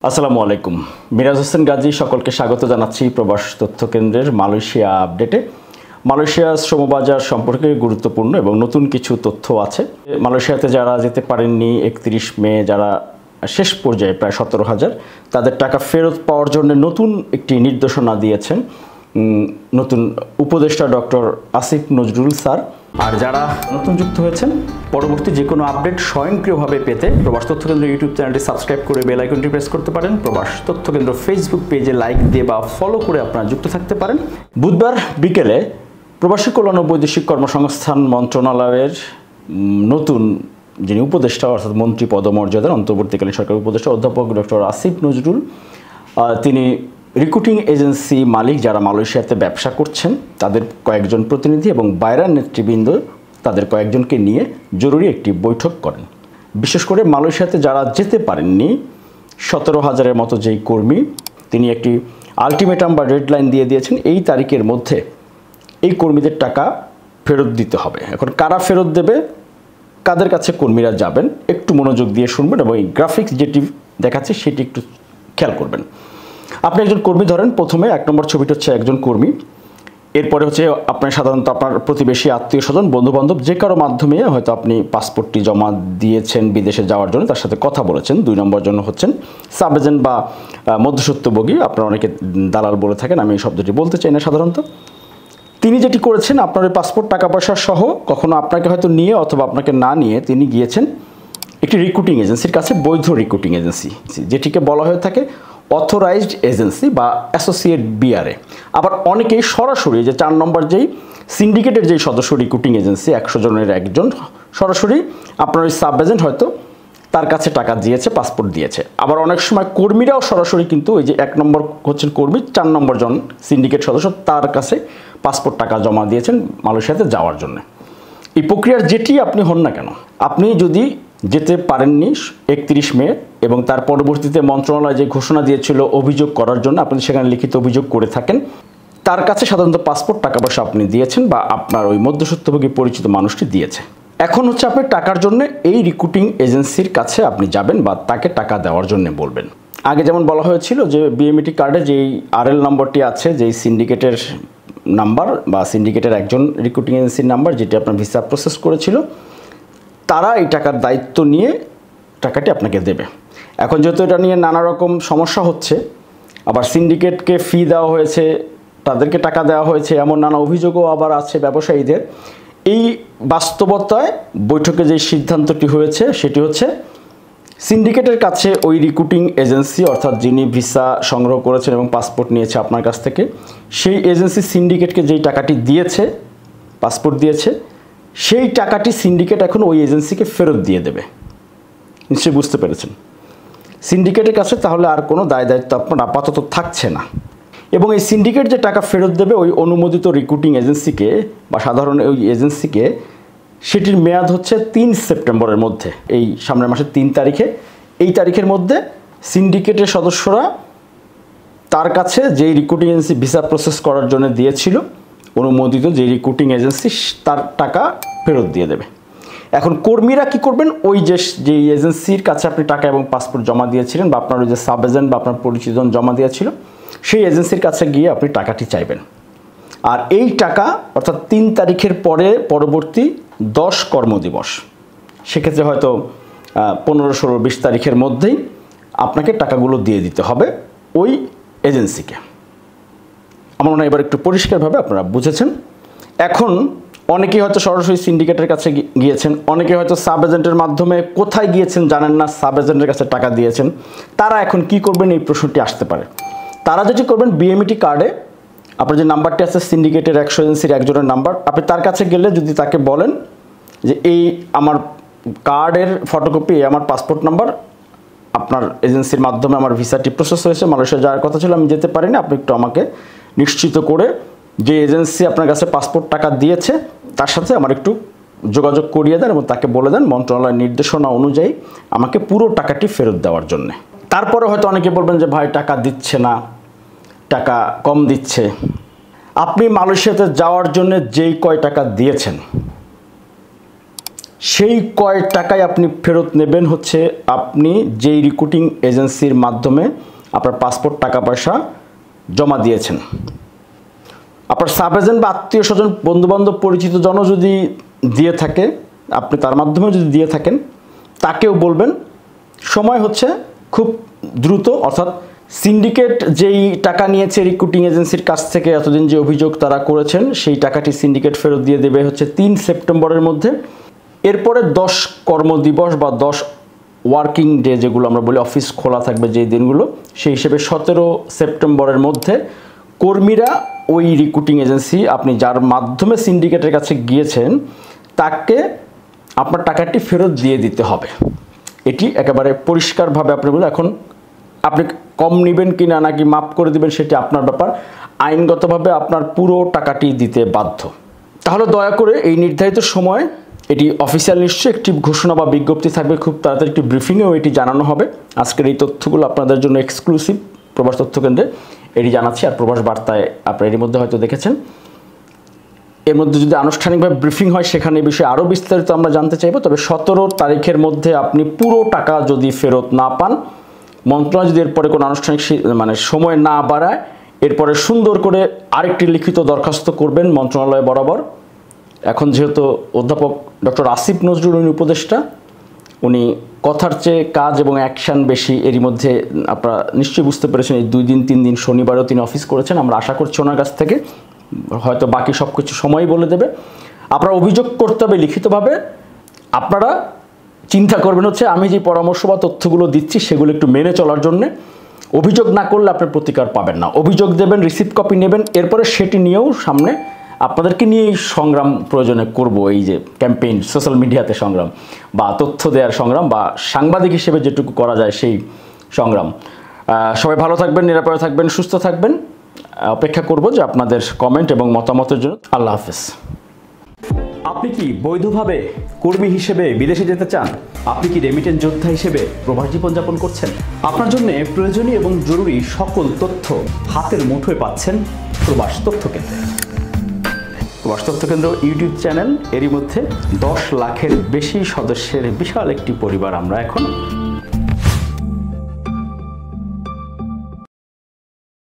আসসালামু আলাইকুম। মিরাজ হোসেন গাজী সকলকে স্বাগত জানাচ্ছি প্রবাস তথ্য কেন্দ্রের মালয়েশিয়া আপডেটে। মালয়েশিয়া শ্রমবাজার সম্পর্কে গুরুত্বপূর্ণ এবং নতুন কিছু তথ্য আছে। মালয়েশিয়াতে যারা যেতে পারেননি 31 মে যারা শেষ পর্যায়ে প্রায় 17,000 তাদের টাকা ফেরত পাওয়ার জন্য নতুন একটি নির্দেশনা দিয়েছেন নতুন উপদেষ্টা ডক্টর আসিফ নজরুল স্যার। আর যারা নতুন যুক্ত হয়েছেন পরবর্তী যে কোনো আপডেট স্বয়ংক্রিয়ভাবে পেতে প্রবাস তথ্য কেন্দ্র ইউটিউব চ্যানেলটি সাবস্ক্রাইব করে বেল আইকনটি প্রেস করতে পারেন। প্রবাস তথ্য কেন্দ্র ফেসবুক পেজে লাইক দিয়ে বা ফলো করে আপনারা যুক্ত থাকতে পারেন। বুধবার বিকেলে প্রবাসী কল্যাণ ও বৈদেশিক কর্মসংস্থান মন্ত্রণালয়ের নতুন যিনি উপদেষ্টা অর্থাৎ মন্ত্রী পদমর্যাদার অন্তর্বর্তীকালীন সরকারের উপদেষ্টা অধ্যাপক ডক্টর আসিফ নজরুল তিনি রিক্রুটিং এজেন্সি মালিক যারা মালয়েশিয়াতে ব্যবসা করছেন তাদের কয়েকজন প্রতিনিধি এবং বাইরের নেতৃবৃন্দ তাদের কয়েকজনকে নিয়ে জরুরি একটি বৈঠক করেন। বিশেষ করে মালয়েশিয়াতে যারা যেতে পারেননি 17,000-এর মতো যেই কর্মী তিনি একটি আলটিমেটাম বা ডেডলাইন দিয়ে দিয়েছেন এই তারিখের মধ্যে এই কর্মীদের টাকা ফেরত দিতে হবে। এখন কারা ফেরত দেবে, কাদের কাছে কর্মীরা যাবেন একটু মনোযোগ দিয়ে শুনবেন এবং এই গ্রাফিক্স যেটি দেখাচ্ছে সেটি একটু খেয়াল করবেন। আপনি একজন কর্মী ধরেন, প্রথমে 1 নম্বর ছবিটা হচ্ছে একজন কর্মী, এরপরে হচ্ছে আপনার সাধারণত আপনার প্রতিবেশী আত্মীয় স্বজন বন্ধুবান্ধব যে কারো মাধ্যমে হয়তো আপনি পাসপোর্টটি জমা দিয়েছেন বিদেশে যাওয়ার জন্য, তার সাথে কথা বলেছেন। 2 নম্বর জন্য হচ্ছেন সাব এজেন্ট বা মধ্যস্বত্বভোগী, আপনারা অনেকে দালাল বলে থাকেন, আমি এই শব্দটি বলতে চাই না সাধারণত। তিনি যেটি করেছেন আপনার ওই পাসপোর্ট টাকা পয়সা সহ কখনো আপনাকে হয়তো নিয়ে অথবা আপনাকে না নিয়ে তিনি গিয়েছেন একটি রিক্রুটিং এজেন্সির কাছে, বৈধ রিক্রুটিং এজেন্সি যেটিকে বলা হয়ে থাকে অথরাইজড এজেন্সি বা অ্যাসোসিয়েট বিআরএ। আবার অনেকেই সরাসরি যে 4 নম্বর যেই সিন্ডিকেটের যেই সদস্য রিক্রুটিং এজেন্সি 100 জনের একজন সরাসরি আপনার ওই সাব এজেন্ট হয়তো তার কাছে টাকা দিয়েছে, পাসপোর্ট দিয়েছে। আবার অনেক সময় কর্মীরাও সরাসরি কিন্তু ওই যে 1 নম্বর হচ্ছেন কর্মী, 4 নম্বর জন সিন্ডিকেট সদস্য তার কাছে পাসপোর্ট টাকা জমা দিয়েছেন মালয়েশিয়াতে যাওয়ার জন্য। এই প্রক্রিয়ার যেটি আপনি হন না কেন, আপনি যদি যেতে পারেননি 31 মে এবং তার পরবর্তীতে মন্ত্রণালয় যে ঘোষণা দিয়েছিল অভিযোগ করার জন্য আপনি সেখানে লিখিত অভিযোগ করে থাকেন, তার কাছে সাধারণত পাসপোর্ট টাকা পয়সা আপনি দিয়েছেন বা আপনার ওই মধ্যস্বত্বভোগী পরিচিত মানুষটি দিয়েছে। এখন হচ্ছে আপনি টাকার জন্য এই রিক্রুটিং এজেন্সির কাছে আপনি যাবেন বা তাকে টাকা দেওয়ার জন্য বলবেন। আগে যেমন বলা হয়েছিল যে বিএমইটি কার্ডে যেই আরএল নম্বরটি আছে, যেই সিন্ডিকেটের নাম্বার বা সিন্ডিকেটের একজন রিক্রুটিং এজেন্সির নাম্বার যেটি আপনার ভিসা প্রসেস করেছিল, তারা এই টাকার দায়িত্ব নিয়ে টাকাটি আপনাকে দেবে। এখন যেহেতু এটা নিয়ে নানা রকম সমস্যা হচ্ছে, আবার সিন্ডিকেটকে ফি দেওয়া হয়েছে, তাদেরকে টাকা দেওয়া হয়েছে, এমন নানা অভিযোগও আবার আছে ব্যবসায়ীদের। এই বাস্তবতায় বৈঠকে যে সিদ্ধান্তটি হয়েছে সেটি হচ্ছে সিন্ডিকেটের কাছে ওই রিক্রুটিং এজেন্সি অর্থাৎ যিনি ভিসা সংগ্রহ করেছেন এবং পাসপোর্ট নিয়েছে আপনার কাছ থেকে, সেই এজেন্সি সিন্ডিকেটকে যেই টাকাটি দিয়েছে, পাসপোর্ট দিয়েছে, সেই টাকাটি সিন্ডিকেট এখন ওই এজেন্সিকে ফেরত দিয়ে দেবে। নিশ্চয়ই বুঝতে পেরেছেন। সিন্ডিকেটের কাছে তাহলে আর কোনো দায় দায়িত্ব আপনার আপাতত থাকছে না এবং এই সিন্ডিকেট যে টাকা ফেরত দেবে ওই অনুমোদিত রিক্রুটিং এজেন্সিকে বা সাধারণ ওই এজেন্সিকে, সেটির মেয়াদ হচ্ছে 3 সেপ্টেম্বরের মধ্যে, এই সামনের মাসের 3 তারিখে। এই তারিখের মধ্যে সিন্ডিকেটের সদস্যরা তার কাছে যেই রিক্রুটিং এজেন্সি ভিসা প্রসেস করার জন্য দিয়েছিল অনুমোদিত যে রিক্রুটিং এজেন্সি, তার টাকা ফেরত দিয়ে দেবে। এখন কর্মীরা কি করবেন, ওই যে এজেন্সির কাছে আপনি টাকা এবং পাসপোর্ট জমা দিয়েছিলেন বা আপনার ওই যে সাব এজেন্ট বা আপনার পরিচিত জমা দিয়েছিল সেই এজেন্সির কাছে গিয়ে আপনি টাকাটি চাইবেন। আর এই টাকা অর্থাৎ 3 তারিখের পরে পরবর্তী 10 কর্মদিবস, সেক্ষেত্রে হয়তো 15, 16, 20 তারিখের মধ্যেই আপনাকে টাকাগুলো দিয়ে দিতে হবে ওই এজেন্সিকে। আমার মনে হয় এবার একটু পরিষ্কারভাবে আপনারা বুঝেছেন। এখন অনেকেই হয়তো সরাসরি সিন্ডিকেটের কাছে গিয়েছেন, অনেকে হয়তো সাব এজেন্টের মাধ্যমে কোথায় গিয়েছেন জানেন না, সাব এজেন্টের কাছে টাকা দিয়েছেন। তারা এখন কি করবেন এই প্রশ্নটি আসতে পারে। তারা যেটি করবেন, বিএমইটি কার্ডে আপনার যে নাম্বারটি আছে সিন্ডিকেটের 100 এজেন্সির একজনের নাম্বার, আপনি তার কাছে গেলে যদি তাকে বলেন যে এই আমার কার্ডের ফটোকপি, আমার পাসপোর্ট নাম্বার, আপনার এজেন্সির মাধ্যমে আমার ভিসাটি প্রসেস হয়েছে, মালয়েশিয়া যাওয়ার কথা ছিল, আমি যেতে পারিনি, আপনি একটু আমাকে নিশ্চিত করে যে এজেন্সি আপনার কাছে পাসপোর্ট টাকা দিয়েছে তার সাথে আমার একটু যোগাযোগ করিয়ে দেন এবং তাকে বলে দেন মন্ত্রণালয়ের নির্দেশনা অনুযায়ী আমাকে পুরো টাকাটি ফেরত দেওয়ার জন্য। তারপরে হয়তো অনেকে বলবেন যে ভাই টাকা দিচ্ছে না, টাকা কম দিচ্ছে। আপনি মালয়েশিয়াতে যাওয়ার জন্য যেই কয় টাকা দিয়েছেন সেই কয় টাকায় আপনি ফেরত নেবেন হচ্ছে আপনি যেই রিক্রুটিং এজেন্সির মাধ্যমে আপনার পাসপোর্ট টাকা পয়সা জমা দিয়েছেন। আপনার সাব এজেন্ট বা আত্মীয় স্বজন বন্ধুবান্ধব পরিচিত জন যদি দিয়ে থাকে, আপনি তার মাধ্যমে যদি দিয়ে থাকেন, তাকেও বলবেন সময় হচ্ছে খুব দ্রুত, অর্থাৎ সিন্ডিকেট যেই টাকা নিয়েছে রিক্রুটিং এজেন্সির কাছ থেকে এতদিন যে অভিযোগ তারা করেছেন সেই টাকাটি সিন্ডিকেট ফেরত দিয়ে দেবে হচ্ছে 3 সেপ্টেম্বরের মধ্যে। এরপরে 10 কর্মদিবস বা 10 ওয়ার্কিং ডে যেগুলো আমরা বলি, অফিস খোলা থাকবে যেই দিনগুলো, সেই হিসেবে 17 সেপ্টেম্বরের মধ্যে কর্মীরা ওই রিক্রুটিং এজেন্সি আপনি যার মাধ্যমে সিন্ডিকেটের কাছে গিয়েছেন তাকে আপনার টাকাটি ফেরত দিয়ে দিতে হবে। এটি একেবারে পরিষ্কারভাবে আপনি বলে, এখন আপনি কম নেবেন কি না নাকি মাফ করে দিবেন সেটি আপনার ব্যাপার, আইনগতভাবে আপনার পুরো টাকাটি দিতে বাধ্য। তাহলে দয়া করে এই নির্ধারিত সময় এটি অফিসিয়াল নিশ্চয়ই একটি ঘোষণা বা বিজ্ঞপ্তি থাকবে, খুব তাড়াতাড়ি একটি ব্রিফিংয়েও এটি জানানো হবে। আজকের এই তথ্যগুলো আপনাদের জন্য এক্সক্লুসিভ প্রবাস তথ্য কেন্দ্রে এটি জানাচ্ছি। আর প্রবাস বার্তায় আপনারা এর মধ্যে হয়তো দেখেছেন, এর মধ্যে যদি আনুষ্ঠানিকভাবে ব্রিফিং হয় সেখানে এই বিষয়ে আরও বিস্তারিত আমরা জানতে চাইব। তবে 17 তারিখের মধ্যে আপনি পুরো টাকা যদি ফেরত না পান, মন্ত্রণালয় যদি এরপরে কোনো আনুষ্ঠানিক সময় না বাড়ায়, এরপরে সুন্দর করে আরেকটি লিখিত দরখাস্ত করবেন মন্ত্রণালয় বরাবর। এখন যেহেতু অধ্যাপক ডক্টর আসিফ নজরুল উনি উপদেষ্টা, উনি কথার চেয়ে কাজ এবং অ্যাকশান বেশি। এরই মধ্যে আপনারা নিশ্চয়ই বুঝতে পেরেছেন এই 2 দিন 3 দিন শনিবারও তিনি অফিস করেছেন। আমরা আশা করছি ওনার কাছ থেকে হয়তো বাকি সব কিছু সময়ই বলে দেবে। আপনারা অভিযোগ করতে হবে লিখিতভাবে। আপনারা চিন্তা করবেন হচ্ছে আমি যে পরামর্শ বা তথ্যগুলো দিচ্ছি সেগুলো একটু মেনে চলার জন্যে। অভিযোগ না করলে আপনার প্রতিকার পাবেন না। অভিযোগ দেবেন, রিসিভ কপি নেবেন, এরপরে সেটি নিয়েও সামনে আপনাদেরকে নিয়ে এই সংগ্রাম প্রয়োজনে করব, এই যে ক্যাম্পেইন, সোশ্যাল মিডিয়াতে সংগ্রাম বা তথ্য দেওয়ার সংগ্রাম বা সাংবাদিক হিসেবে যেটুকু করা যায় সেই সংগ্রাম। সবাই ভালো থাকবেন, নিরাপদে থাকবেন, সুস্থ থাকবেন। অপেক্ষা করব যে আপনাদের কমেন্ট এবং মতামতের জন্য। আল্লাহ হাফেজ। আপনি কি বৈধভাবে কর্মী হিসেবে বিদেশে যেতে চান? আপনি কি রেমিটেন্স যোদ্ধা হিসেবে প্রবাস জীবনযাপন করছেন? আপনার জন্য প্রয়োজনীয় এবং জরুরি সকল তথ্য হাতের মুঠোয় পাচ্ছেন প্রবাস তথ্য কেন্দ্রে। প্রবাস তথ্য কেন্দ্র ইউটিউব চ্যানেল, এরই মধ্যে 10 লাখের বেশি সদস্যের বিশাল একটি পরিবার আমরা এখন।